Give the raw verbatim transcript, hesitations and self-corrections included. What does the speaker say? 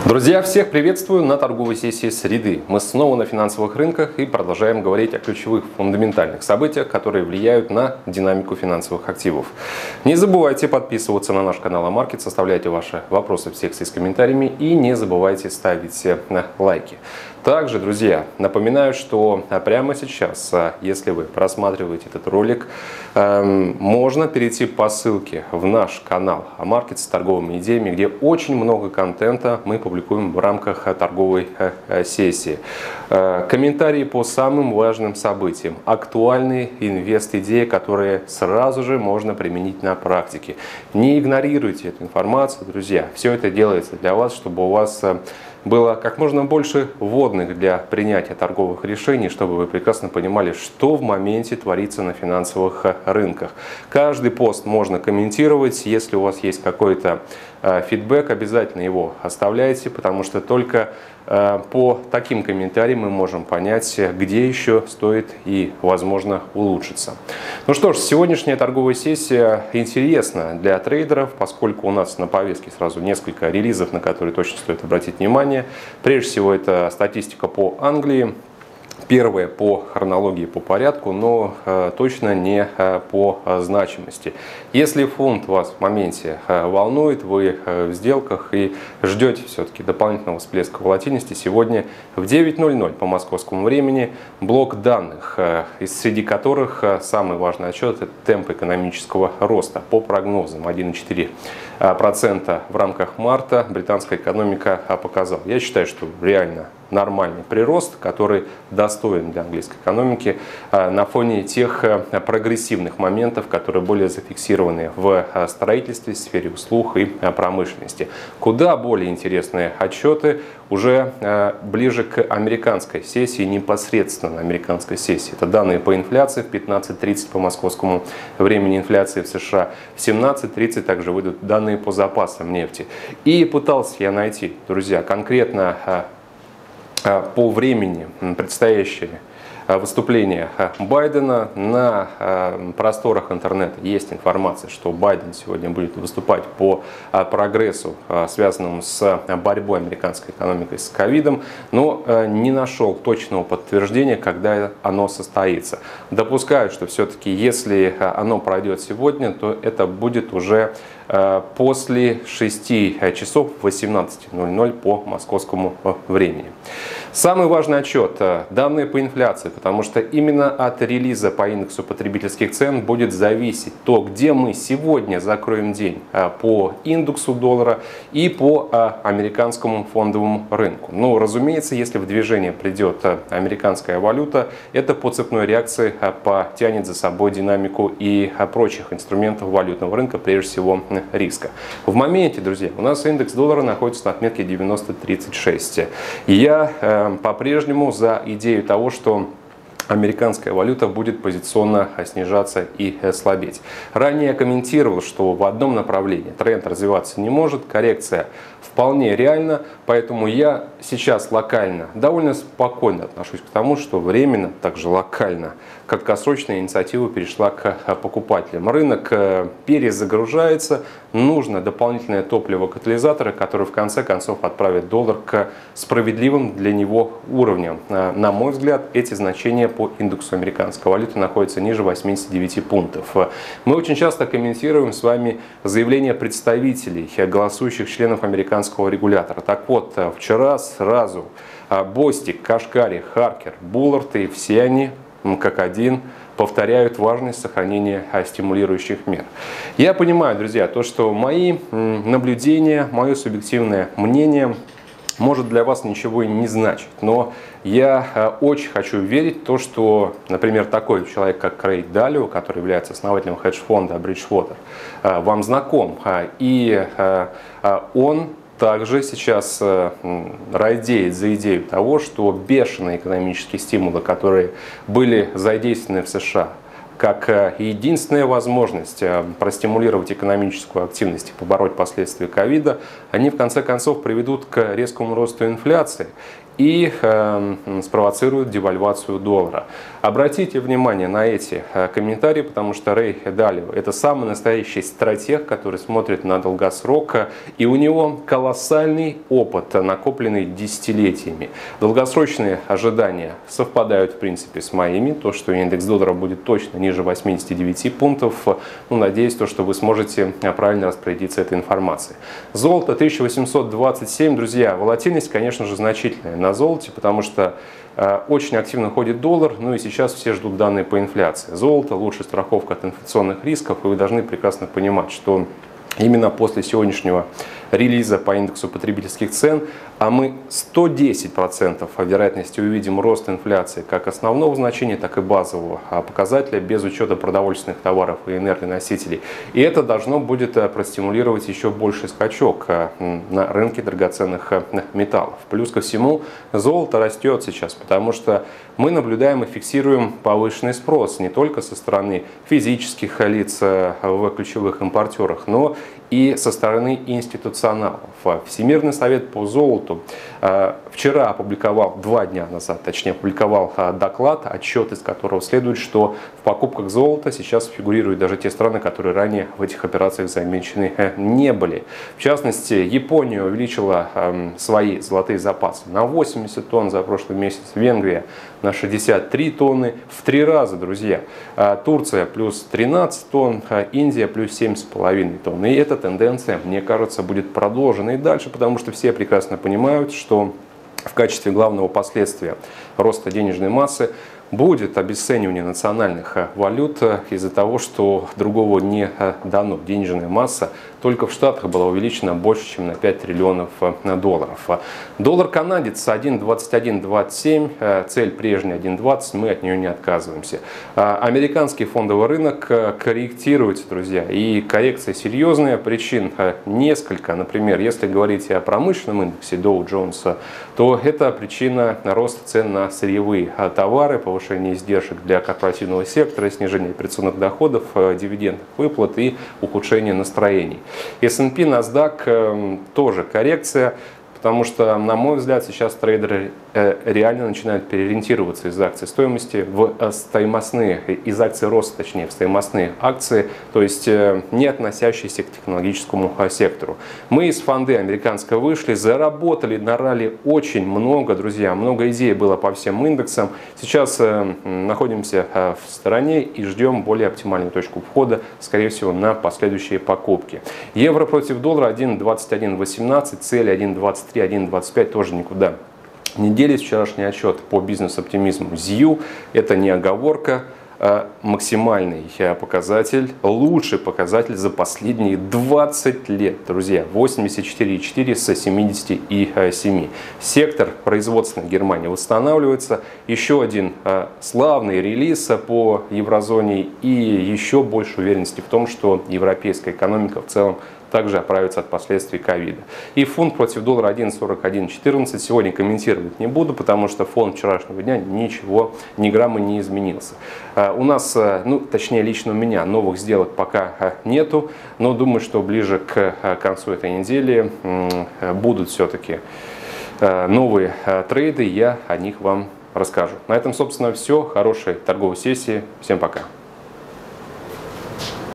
Друзья, всех приветствую на торговой сессии среды. Мы снова на финансовых рынках и продолжаем говорить о ключевых фундаментальных событиях, которые влияют на динамику финансовых активов. Не забывайте подписываться на наш канал Амаркет, оставляйте ваши вопросы в секции с комментариями и не забывайте ставить лайки. Также, друзья, напоминаю, что прямо сейчас, если вы просматриваете этот ролик, можно перейти по ссылке в наш канал Амаркет с торговыми идеями, где очень много контента мы публикуем в рамках торговой сессии. Комментарии по самым важным событиям, актуальные инвест-идеи, которые сразу же можно применить на практике. Не игнорируйте эту информацию, друзья. Все это делается для вас, чтобы у вас было как можно больше вводных для принятия торговых решений, чтобы вы прекрасно понимали, что в моменте творится на финансовых рынках. Каждый пост можно комментировать. Если у вас есть какой-то фидбэк, обязательно его оставляйте, потому что только по таким комментариям мы можем понять, где еще стоит и, возможно, улучшиться. Ну что ж, сегодняшняя торговая сессия интересна для трейдеров, поскольку у нас на повестке сразу несколько релизов, на которые точно стоит обратить внимание. Прежде всего, это статистика по Англии. Первое по хронологии, по порядку, но э, точно не э, по э, значимости. Если фунт вас в моменте э, волнует, вы э, в сделках и ждете все-таки дополнительного всплеска волатильности, сегодня в девять ноль ноль по московскому времени блок данных, э, из среди которых э, самый важный отчет — это темп экономического роста. По прогнозам один и четыре процента в рамках марта британская экономика показала. Я считаю, что реально нормальный прирост, который достоин для английской экономики на фоне тех прогрессивных моментов, которые были зафиксированы в строительстве, в сфере услуг и промышленности. Куда более интересные отчеты уже ближе к американской сессии, непосредственно на американской сессии. Это данные по инфляции в пятнадцать тридцать по московскому времени, инфляции в США. В семнадцать тридцать также выйдут данные по запасам нефти. И пытался я найти, друзья, конкретно по времени предстоящее выступление Байдена. На просторах интернета есть информация, что Байден сегодня будет выступать по прогрессу, связанному с борьбой американской экономикой с ковидом, но не нашел точного подтверждения, когда оно состоится. Допускаю, что все-таки если оно пройдет сегодня, то это будет уже после шести часов восемнадцати ноль ноль по московскому времени. Самый важный отчет – данные по инфляции, потому что именно от релиза по индексу потребительских цен будет зависеть то, где мы сегодня закроем день по индексу доллара и по американскому фондовому рынку. Ну, разумеется, если в движение придет американская валюта, это по цепной реакции потянет за собой динамику и прочих инструментов валютного рынка, прежде всего риска. В моменте, друзья, у нас индекс доллара находится на отметке девяносто тридцать шесть. И я э, по-прежнему за идею того, что американская валюта будет позиционно снижаться и слабеть. Ранее я комментировал, что в одном направлении тренд развиваться не может, коррекция вполне реальна, поэтому я сейчас локально довольно спокойно отношусь к тому, что временно, также локально, краткосрочная инициатива перешла к покупателям. Рынок перезагружается, нужно дополнительное топливо катализатора, который в конце концов отправит доллар к справедливым для него уровням. На мой взгляд, эти значения по индексу американской валюты находятся ниже восьмидесяти девяти пунктов. Мы очень часто комментируем с вами заявления представителей, голосующих членов американского регулятора. Так вот, вчера сразу Бостик, Кашкари, Харкер, Буллард и все они как один повторяют важность сохранения стимулирующих мер. Я понимаю, друзья, то, что мои наблюдения, мое субъективное мнение может для вас ничего и не значить, но я очень хочу верить в то, что, например, такой человек, как Крейг Далио, который является основателем хедж-фонда Bridgewater, вам знаком, и он также сейчас радеет за идею того, что бешеные экономические стимулы, которые были задействованы в США, как единственная возможность простимулировать экономическую активность и побороть последствия ковида, они в конце концов приведут к резкому росту инфляции. и э, спровоцирует девальвацию доллара. Обратите внимание на эти э, комментарии, потому что Рэй Далио – это самый настоящий стратег, который смотрит на долгосрок, и у него колоссальный опыт, накопленный десятилетиями. Долгосрочные ожидания совпадают в принципе с моими, то, что индекс доллара будет точно ниже восьмидесяти девяти пунктов. Ну, надеюсь, то, что вы сможете правильно распорядиться этой информацией. Золото тысяча восемьсот двадцать семь, друзья, волатильность, конечно же, значительная на золоте, потому что э, очень активно ходит доллар, ну и сейчас все ждут данные по инфляции. Золото – лучшая страховка от инфляционных рисков, и вы должны прекрасно понимать, что именно после сегодняшнего релиза по индексу потребительских цен, а мы сто десять процентов о вероятности увидим рост инфляции как основного значения, так и базового показателя, без учета продовольственных товаров и энергоносителей. И это должно будет простимулировать еще больший скачок на рынке драгоценных металлов. Плюс ко всему, золото растет сейчас, потому что мы наблюдаем и фиксируем повышенный спрос не только со стороны физических лиц в ключевых импортерах, но и со стороны институционалов. Всемирный совет по золоту вчера опубликовал, два дня назад, точнее, опубликовал доклад, отчет из которого следует, что в покупках золота сейчас фигурируют даже те страны, которые ранее в этих операциях замечены не были. В частности, Япония увеличила свои золотые запасы на восемьдесят тонн за прошлый месяц, Венгрия на шестьдесят три тонны, в три раза, друзья. Турция плюс тринадцать тонн, Индия плюс семь с половиной тонн. И эта тенденция, мне кажется, будет продолжена и дальше, потому что все прекрасно понимают, что в качестве главного последствия роста денежной массы будет обесценивание национальных валют из-за того, что другого не дано. Денежная масса только в Штатах была увеличена больше, чем на пять триллионов долларов. Доллар-канадец один двадцать один двадцать семь, цель прежняя один двадцать, мы от нее не отказываемся. Американский фондовый рынок корректируется, друзья, и коррекция серьезная, причин несколько. Например, если говорить о промышленном индексе Dow Jones, то это причина роста цен на сырьевые товары, повышение издержек для корпоративного сектора, снижение операционных доходов, дивидендных выплат и ухудшение настроений. эс энд пи, NASDAQ тоже коррекция, потому что, на мой взгляд, сейчас трейдеры реально начинают переориентироваться из акций стоимости в стоимостные, из акций роста, точнее, в стоимостные акции, то есть не относящиеся к технологическому сектору. Мы из фонды американской вышли, заработали на ралли очень много, друзья, много идей было по всем индексам. Сейчас находимся в стороне и ждем более оптимальную точку входа, скорее всего, на последующие покупки. Евро против доллара один двадцать один восемнадцать, цель один двадцать три, один двадцать пять, тоже никуда не делись. Вчерашний отчет по бизнес-оптимизму зью, это не оговорка, а максимальный показатель, лучший показатель за последние двадцать лет, друзья, восемьдесят четыре и четыре с семидесяти семи. Сектор производственной Германии восстанавливается, еще один славный релиз по еврозоне и еще больше уверенности в том, что европейская экономика в целом также оправится от последствий ковида. И фунт против доллара один сорок один четырнадцать. Сегодня комментировать не буду, потому что фон вчерашнего дня ничего, ни грамма не изменился. У нас, ну точнее лично у меня, новых сделок пока нету, но думаю, что ближе к концу этой недели будут все-таки новые трейды, я о них вам расскажу. На этом, собственно, все. Хорошей торговой сессии. Всем пока.